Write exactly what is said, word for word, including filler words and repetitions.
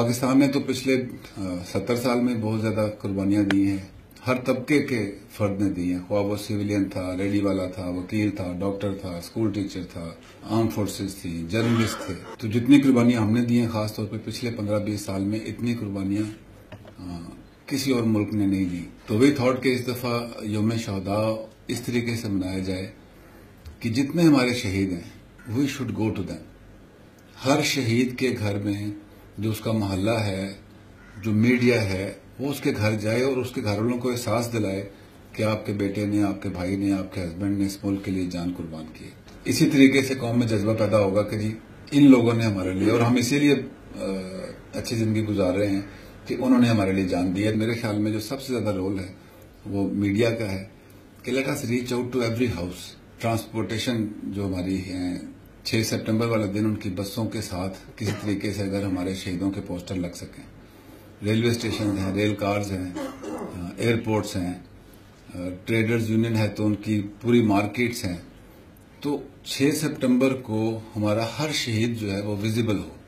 پاکستان نے تو پچھلے ستر سال میں بہت زیادہ قربانیاں دی ہیں. ہر طبقے کے فرد نے دی ہیں، خواہ وہ سویلین تھا، ریڈی والا تھا، وکیل تھا، ڈاکٹر تھا، اسکول ٹیچر تھا، آرم فورسز تھی، جرنلسٹ تھے. تو جتنی قربانیاں ہم نے دی ہیں خاص طور پہ پچھلے پندرہ بیس سال میں، اتنی قربانیاں کسی اور ملک نے نہیں دی. تو وی تھاٹ کہ اس دفعہ یوم شہداء اس طریقے سے منایا جائے کہ جتنے ہمارے شہید ہیں we should go to them. ہر شہید کے گھر میں جو اس کا محلہ ہے، جو میڈیا ہے، وہ اس کے گھر جائے اور اس کے گھر والوں کو احساس دلائے کہ آپ کے بیٹے نے، آپ کے بھائی نے، آپ کے ہسبینڈ نے اس ملک کے لیے جان قربان کی. اسی طریقے سے قوم میں جذبہ پیدا ہوگا کہ جی ان لوگوں نے ہمارے لیے، اور ہم اسی لیے اچھی زندگی گزار رہے ہیں کہ انہوں نے ہمارے لیے جان دی ہے. میرے خیال میں جو سب سے زیادہ رول ہے وہ میڈیا کا ہے کہ let us reach out to every house. Transportation جو ہماری ہیں، چھ سپٹمبر والے دن ان کی بسوں کے ساتھ کسی طریقے سے اگر ہمارے شہیدوں کے پوسٹر لگ سکیں، ریلوے اسٹیشن ہیں، ریل کارز ہیں، ایئرپورٹس ہیں، ٹریڈرز یونین ہے تو ان کی پوری مارکیٹس ہیں، تو چھ سپٹمبر کو ہمارا ہر شہید جو ہے وہ ویزیبل ہو.